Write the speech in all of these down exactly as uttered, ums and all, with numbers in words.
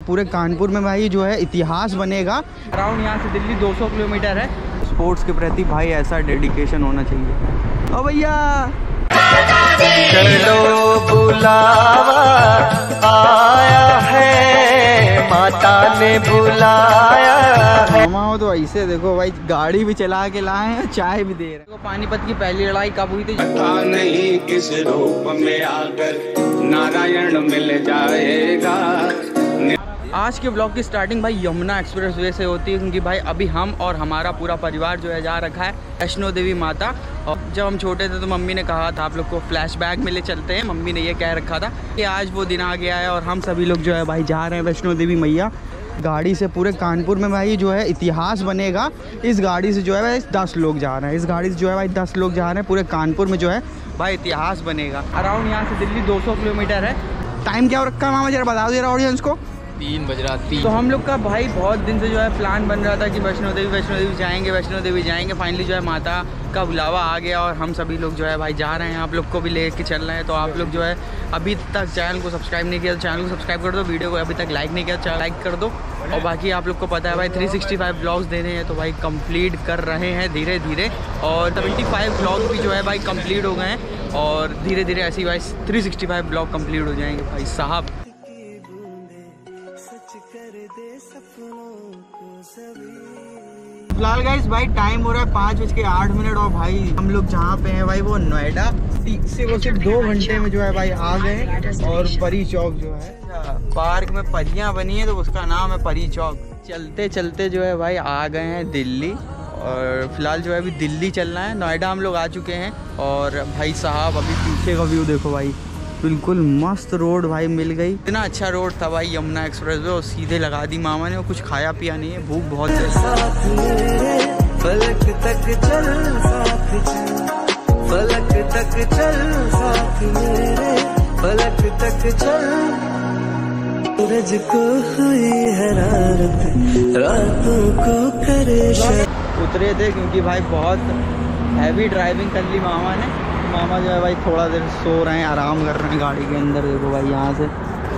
पूरे कानपुर में भाई जो है इतिहास बनेगा। अराउंड यहाँ से दिल्ली दो सौ किलोमीटर है। स्पोर्ट्स के प्रति भाई ऐसा डेडिकेशन होना चाहिए। ओ भैया चलो बुलावा आया है, माता ने बुलाया है। मामा हो तो ऐसे देखो भाई, गाड़ी भी चला के लाए हैं, चाय भी दे रहे हैं। पानीपत की पहली लड़ाई कब हुई थी? नहीं किस रूप में आकर नारायण मिल जाएगा। आज के ब्लॉग की स्टार्टिंग भाई यमुना एक्सप्रेस वे से होती है, क्योंकि भाई अभी हम और हमारा पूरा परिवार जो है जा रखा है वैष्णो देवी माता। और जब हम छोटे थे तो मम्मी ने कहा था आप लोग को फ्लैशबैक में ले चलते हैं। मम्मी ने ये कह रखा था कि आज वो दिन आ गया है और हम सभी लोग जो है भाई जा रहे हैं वैष्णो देवी मैया। गाड़ी से पूरे कानपुर में भाई जो है इतिहास बनेगा। इस गाड़ी से जो है भाई दस लोग जा रहे हैं। इस गाड़ी से जो है भाई दस लोग जा रहे हैं। पूरे कानपुर में जो है भाई इतिहास बनेगा। अराउंड यहाँ से दिल्ली दो सौ किलोमीटर है। टाइम क्या रखा है मामा, जरा बता दो जरा ऑडियंस को। तीन बज रहा तीन। तो हम लोग का भाई बहुत दिन से जो है प्लान बन रहा था कि वैष्णो देवी वैष्णो देवी जाएंगे वैष्णो देवी जाएंगे। फाइनली जो है माता का बुलावा आ गया और हम सभी लोग जो है भाई जा रहे हैं। आप लोग को भी लेके चल रहे हैं। तो आप लोग जो है अभी तक चैनल को सब्सक्राइब नहीं किया तो चैनल को सब्सक्राइब कर दो। वीडियो को अभी तक लाइक नहीं किया तो लाइक कर दो। और बाकी आप लोग को पता है भाई थ्री सिक्सटी फाइव ब्लॉग्स देने हैं, तो भाई कंप्लीट कर रहे हैं धीरे धीरे। और सेवेंटी फाइव ब्लॉग भी जो है भाई कंप्लीट हो गए हैं और धीरे धीरे ऐसी भाई three sixty five blog complete हो जाएंगे भाई साहब। फिलहाल गाइस भाई टाइम हो रहा है पाँच बज के आठ मिनट और भाई हम लोग जहाँ पे हैं भाई वो नोएडा से वो सिर्फ दो घंटे में जो है भाई आ गए। और परी चौक जो है पार्क में परियां बनी है तो उसका नाम है परी चौक। चलते चलते जो है भाई आ गए हैं दिल्ली। और फिलहाल जो है अभी दिल्ली चलना है। नोएडा हम लोग आ चुके हैं। और भाई साहब अभी पीछे का व्यू देखो भाई, बिल्कुल मस्त रोड भाई मिल गई। इतना अच्छा रोड था भाई यमुना एक्सप्रेस वे और सीधे लगा दी मामा ने। और कुछ खाया पिया नहीं है, भूख बहुत है। फलक तक चल साथ चल, फलक तक चल साथ मेरे, फलक तक चल। सूरज को हुई हरारत, रातों को करे उतरे थे क्योंकि भाई बहुत हैवी ड्राइविंग कर ली मामा ने। मामा जो है भाई थोड़ा देर सो रहे हैं, आराम कर रहे हैं गाड़ी के अंदर। देखो भाई यहाँ से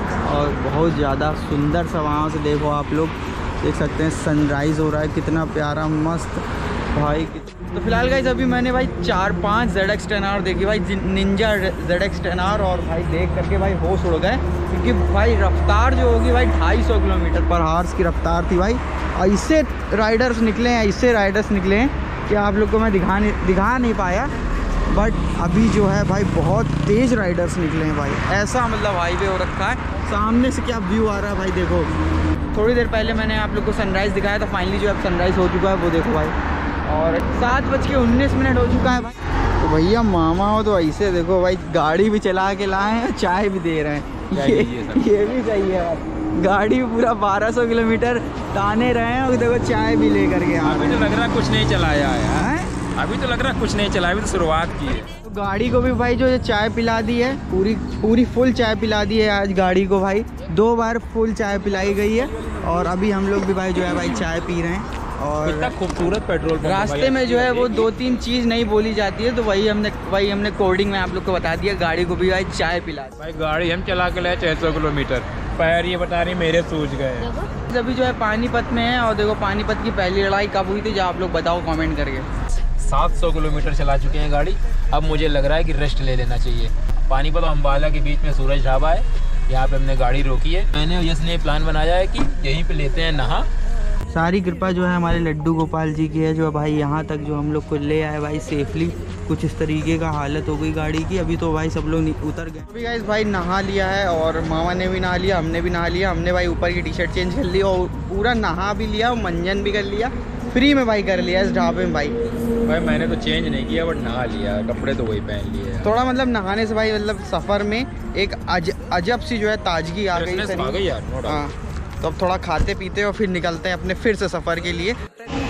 और बहुत ज़्यादा सुंदर सा वहाँ से देखो आप लोग देख सकते हैं सनराइज़ हो रहा है, कितना प्यारा मस्त भाई। तो फिलहाल गाइस अभी मैंने भाई चार पांच जेड एक्स टेन आर देखी भाई, ninja Z X ten R. और भाई देख करके भाई होश उड़ गए, क्योंकि भाई रफ्तार जो होगी भाई ढाई सौ किलोमीटर पर आवर्स की रफ्तार थी भाई। ऐसे राइडर्स निकले हैं ऐसे राइडर्स निकले हैं कि आप लोग को मैं दिखा नहीं दिखा नहीं पाया। बट अभी जो है भाई बहुत तेज़ राइडर्स निकले हैं भाई। ऐसा मतलब हाईवे हो रखा है। सामने से क्या व्यू आ रहा है भाई देखो। थोड़ी देर पहले मैंने आप लोग को सनराइज़ दिखाया था, फाइनली जो है सनराइज़ हो चुका है वो देखो भाई। और सात बज के उन्नीस मिनट हो चुका है भाई। तो भैया मामा हो तो ऐसे देखो भाई, गाड़ी भी चला के लाए हैं, चाय भी दे रहे हैं। ये, ये भी सही है भाई। गाड़ी पूरा बारह सौ किलोमीटर ताने रहे हैं और देखो चाय भी ले करके आ रहे हैं। अभी तो लग रहा कुछ नहीं चलाया है, अभी तो लग रहा कुछ नहीं चला, अभी तो शुरुआत की है। तो गाड़ी को भी भाई जो चाय पिला दी है, पूरी पूरी फुल चाय पिला दी है आज गाड़ी को भाई। दो बार फुल चाय पिलाई गई है और अभी हम लोग भी भाई जो है भाई चाय पी रहे हैं। और इतना खूबसूरत पेट्रोल पंप रास्ते में जो है वो दो तीन चीज़ नहीं बोली जाती है, तो वही हमने वही हमने कोडिंग में आप लोग को बता दिया। गाड़ी को भी भाई चाय पिला दी भाई। गाड़ी हम चला के लाए छः सौ किलोमीटर, पैर ये बता रही मेरे सूझ गए। अभी जो है पानीपत में है और देखो पानीपत की पहली लड़ाई कब हुई थी जो आप लोग बताओ कमेंट करके। सात सौ किलोमीटर चला चुके हैं गाड़ी। अब मुझे लग रहा है कि रेस्ट ले लेना चाहिए। पानीपत और अम्बाला के बीच में सूरज ढाबा है, यहाँ पे हमने गाड़ी रोकी है। मैंने और यश ने प्लान बनाया है कि यहीं पे लेते हैं नहा। सारी कृपा जो है हमारे लड्डू गोपाल जी की है, जो भाई यहाँ तक जो हम लोग को ले आए भाई सेफली। कुछ इस तरीके का हालत हो गई गाड़ी की। अभी तो भाई सब लोग उतर गए। अभी गाइस भाई नहा लिया है और मामा ने भी नहा लिया, हमने भी नहा लिया। हमने भाई ऊपर की टी शर्ट चेंज कर ली और पूरा नहा भी लिया और मंजन भी कर लिया। फ्री में भाई कर लिया इस ढाबे में भाई। भाई मैंने तो चेंज नहीं किया बट नहा लिया, कपड़े तो वही पहन लिए। थोड़ा मतलब नहाने से भाई मतलब सफ़र में एक अज, अजब सी जो है ताजगी आ गई आ गई यार। हाँ तो अब थोड़ा खाते पीते और फिर निकलते हैं अपने फिर से सफ़र के लिए।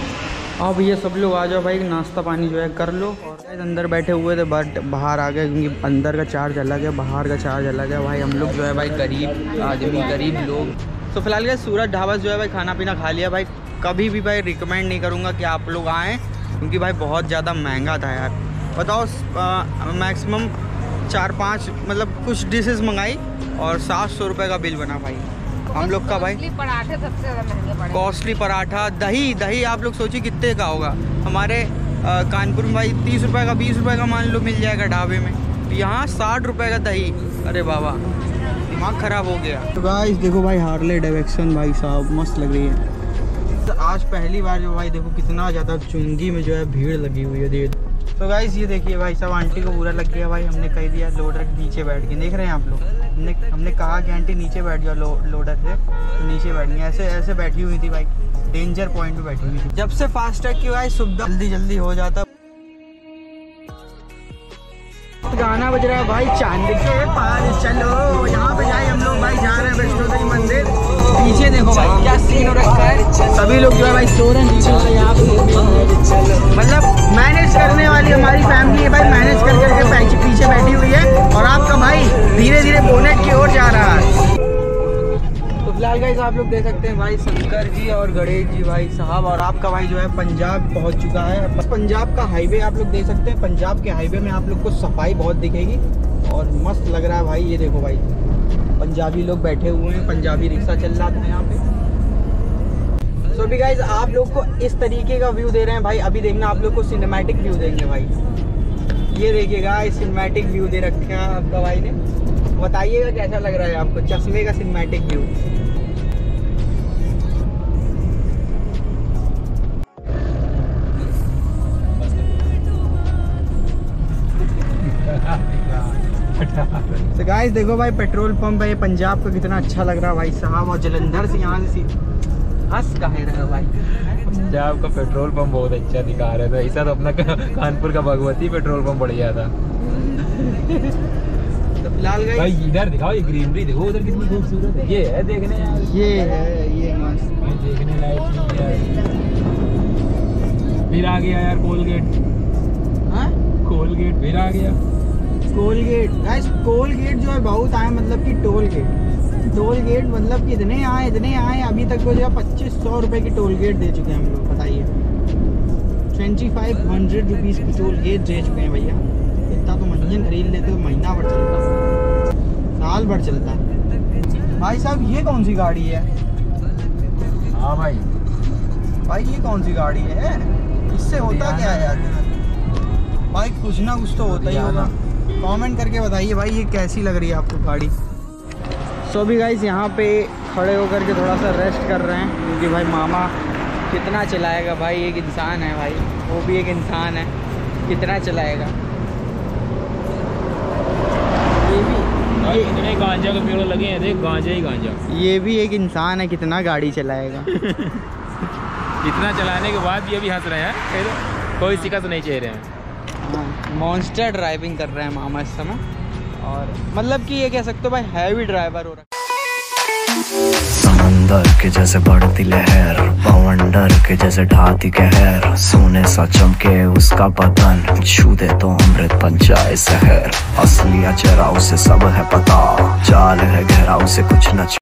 अब ये सब लोग आ जाओ भाई, नाश्ता पानी जो है कर लो। और अंदर बैठे हुए थे बट बाहर आ गए, क्योंकि अंदर का चार्ज अलग है, बाहर का चार्ज अलग है भाई। हम लोग जो है भाई गरीब आदमी गरीब लोग। तो फिलहाल क्या सूरज ढाबा जो है भाई खाना पीना खा लिया भाई। कभी भी भाई रिकमेंड नहीं करूँगा कि आप लोग आएँ, क्योंकि भाई बहुत ज़्यादा महंगा था यार। बताओ मैक्सिमम चार पाँच मतलब कुछ डिशेस मंगाई और सात सौ रुपये का बिल बना भाई। हम लोग का भाई पराठे सबसे ज्यादा महंगे पड़े। कॉस्टली पराठा, दही दही आप लोग सोचिए कितने का होगा। हमारे आ, कानपुर में भाई तीस रुपए का बीस रुपए का मान लो मिल जाएगा ढाबे में, यहाँ साठ रुपए का दही। अरे बाबा दिमाग ख़राब हो गया। तो गाइस देखो भाई हार्ले डेविडसन भाई साहब मस्त लग रही है। तो आज पहली बार जो भाई देखो कितना ज़्यादा चुंगी में जो है भीड़ लगी हुई है। देख तो गाइस ये देखिए भाई साहब आंटी को पूरा लग गया भाई। हमने कह दिया लोडर नीचे बैठ के, देख रहे हैं आप लोग। हमने हमने कहा कि आंटी नीचे बैठ जाओ लो, लोडर से, तो नीचे बैठ गई। ऐसे ऐसे बैठी हुई थी भाई, डेंजर पॉइंट पे बैठी हुई थी। जब से फास्टैग की भाई सुविधा जल्दी जल्दी हो जाता। गाना बज रहा है भाई चांद के पार चलो, यहाँ पे जाए हम लोग भाई जा रहे हैं वैष्णो देवी मंदिर। पीछे देखो भाई क्या सीन हो रखा है, सभी लोग जो है भाई सो रहे हैं यहाँ पे। मतलब मैनेज करने वाली हमारी फैमिली है भाई, मैनेज कर करके पीछे बैठी हुई है और आपका भाई धीरे धीरे बोनेट की ओर जा रहा है। तो फिलहाल गाइस आप लोग देख सकते हैं भाई शंकर जी और गणेश जी भाई साहब, और आपका भाई जो है पंजाब पहुंच चुका है। बस पंजाब का हाईवे आप लोग देख सकते हैं। पंजाब के हाईवे में आप लोग को सफाई बहुत दिखेगी और मस्त लग रहा है भाई। ये देखो भाई पंजाबी लोग बैठे हुए हैं, पंजाबी रिक्शा चल रहा था यहाँ पे। तो भी गाइस आप लोग को इस तरीके का व्यू दे रहे हैं भाई। अभी देखना आप लोग को सिनेमैटिक व्यू देंगे भाई। ये देखिएगा सिनेमैटिक व्यू दे रखा है आपका भाई ने। बताइएगा कैसा लग रहा है आपको चश्मे का सिनेमैटिक व्यू। तो गाइस देखो भाई पेट्रोल पंप है पंजाब का, कितना अच्छा लग रहा है भाई साहब। और जलंधर से यहाँ से हंस कहे रहे भाई। पंजाब का पेट्रोल पंप बहुत अच्छा दिखा रहा था। ऐसा तो अपना कानपुर का भगवती पेट्रोल पंप बढ़िया था। तो फिलहाल भाई इधर दिखाओ, ये ग्रीनरी देखो उधर कितनी खूबसूरत है। ये है देखने यार, ये है ये मस्त भाई देखने लायक चीज है। फिर आ गया यार कोलगेट। हाँ कोलगेट फिर आ गया। कोलगेट गाइस, कोलगेट जो है बहुत आए, मतलब कि टोल गेट टोल गेट मतलब कि इतने आए इतने आए अभी तक को जो है पच्चीस सौ रुपये की टोल गेट दे चुके हैं हम लोग। बताइए ट्वेंटी फाइव हंड्रेड रुपीज़ की टोल गेट दे चुके हैं भैया। इतना तो मंजन खरीद लेते हो महीना भर चलता, साल भर चलता। भाई साहब ये कौन सी गाड़ी है? हाँ भाई भाई ये कौन सी गाड़ी है? इससे होता क्या है यार भाई? कुछ ना कुछ तो होता ही होगा। कमेंट करके बताइए भाई ये कैसी लग रही है आपको गाड़ी। सो भी गाइस यहाँ पे खड़े होकर के थोड़ा सा रेस्ट कर रहे हैं क्योंकि भाई मामा कितना चलाएगा भाई। एक इंसान है भाई, वो भी एक इंसान है, कितना चलाएगा। ये भी ये इतने गांजा के पेड़ लगे हैं, देख गांजा ही गांजा। ये भी एक इंसान है, कितना गाड़ी चलाएगा। इतना चलाने के बाद ये भी हंस रहे हैं, कोई शिकस्त नहीं चह रहे हैं। हाँ मॉन्स्टर ड्राइविंग कर रहे हैं मामा इस समय। और मतलब कि ये कह सकते हो भाई हैवी ड्राइवर हो रहा है। समंदर के जैसे बढ़ती लहर, बवंडर के जैसे ढाती कहर, सोने सा चमके उसका बदन, छू दे तो अमृत बन जाए शहर। असली चेहरा उसे सब है पता, चाल है गहरा उसे कुछ न